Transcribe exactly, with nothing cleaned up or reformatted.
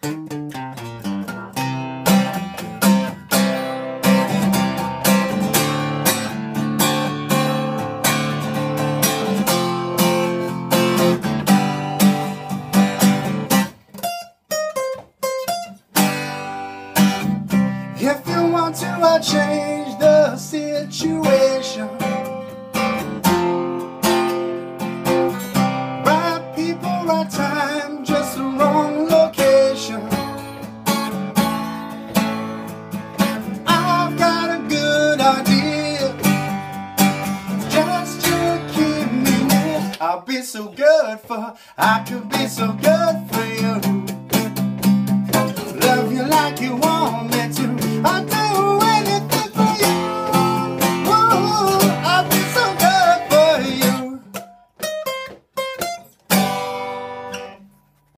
If you want to, I'll change the situation. Right people, right time, just the wrong location. I've got a good idea, just to keep me near. I'll be so good for I could